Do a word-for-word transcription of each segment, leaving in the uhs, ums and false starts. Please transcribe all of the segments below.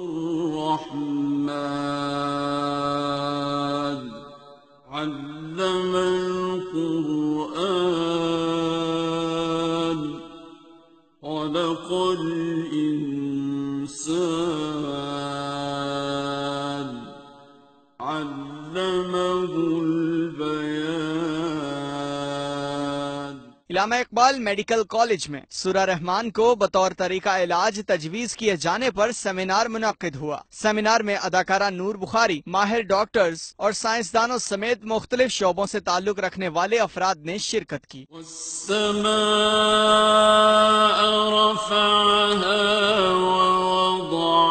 الرحمن علم القرآن خلق الإنسان علمه البيان۔ علامہ اقبال میڈیکل کالج میں سورہ رحمان کو بطور طریقہ علاج تجویز کیے جانے پر سیمینار منعقد ہوا۔ سیمینار میں اداکارہ نور بخاری، ماہر ڈاکٹرز اور سائنسدانوں سمیت مختلف شعبوں سے تعلق رکھنے والے افراد نے شرکت کی۔ والسماء رفعها ووضع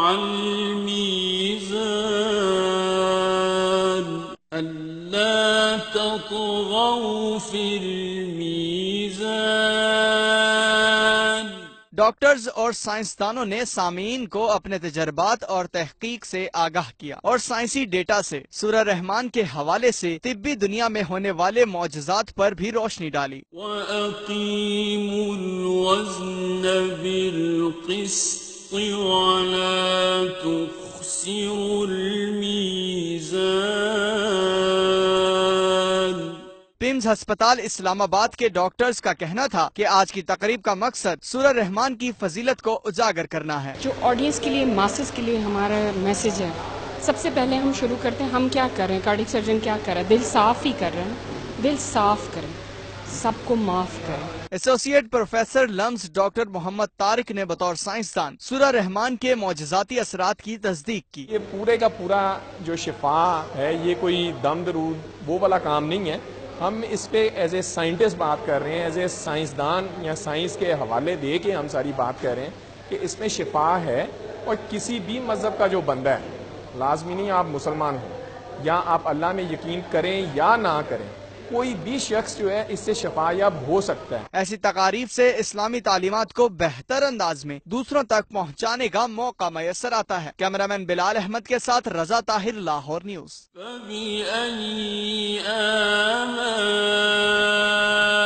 الميزان ألا تطغوا في الميزان۔ ڈاکٹرز اور سائنسدانوں نے سامعین کو اپنے تجربات اور تحقیق سے آگاہ کیا اور سائنسی ڈیٹا سے سورہ رحمان کے حوالے سے طبی دنیا میں ہونے والے معجزات پر بھی روشنی ڈالی۔ وَأَقِيمُوا الْوَزْنَ بِالْقِسْطِ وَلَا تُخْسِرُوا الْمِيزَانَ۔ پیمز ہسپتال اسلام آباد کے ڈاکٹرز کا کہنا تھا کہ آج کی تقریب کا مقصد سورہ رحمان کی فضیلت کو اجاگر کرنا ہے۔ جو آڈینس کے لیے، ماسز کے لیے ہمارا میسج ہے، سب سے پہلے ہم شروع کرتے ہیں ہم کیا کر رہے ہیں، کارڈک سرجن کیا کر رہا ہے، دل صاف ہی کر رہے ہیں، دل صاف کریں، سب کو معاف کریں۔ Associate professor LUMS doctor Muhammad Tariq نے بطور سائنسدان سورہ رحمان کے معجزاتی اثرات کی تصدیق کی۔ یہ پورے کا پورا جو شفا ہے یہ کوئی دم درود وہ والا کام نہیں ہے، ہم اس پہ ایز اے سائنٹسٹ بات کر رہے ہیں، ایز اے سائنسدان یا سائنس کے حوالے دے کے ہم ساری بات کر رہے ہیں کہ اس میں شفا ہے، اور کسی بھی مذہب کا جو بندہ ہے، لازمی نہیں آپ مسلمان ہوں یا آپ اللہ میں یقین کریں یا نہ کریں، کوئی بھی شخص جو ہے اس سے شفا یاب ہو سکتا ہے۔ ایسی تقاریب سے اسلامی تعلیمات کو بہتر انداز میں دوسروں تک پہنچانے کا موقع میسر آتا ہے۔ کیمرامین بلال احمد کے ساتھ رضا طاہر، لاہور نیوز۔ فَبِأَيِّ آلَاءِ